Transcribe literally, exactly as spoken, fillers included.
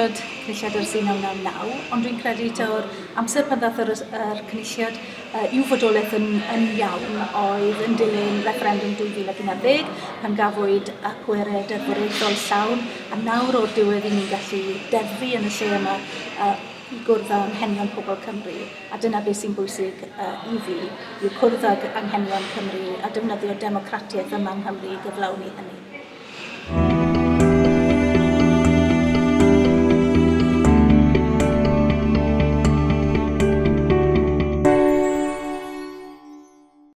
ystod Cynulliad yr un naw naw naw, ond dwi'n credu ta'r amser pan ddath yr, yr Cynulliad uh, i'w fodolaeth yn, yn iawn oedd yn dilyn referendum dwy fil ac unarddeg, pan gafwyd y pwered y bwreithol llawn, a nawr o'r diwedd i ni'n gallu deddfu yn y lle yma uh, i gwrdd â anghenion pobl Cymru. A dyna beth sy'n bwysig uh, i fi, yw cwrdd ag anghenion Cymru a defnyddio democratiaeth yma yng Nghymru i gyflawni hynny.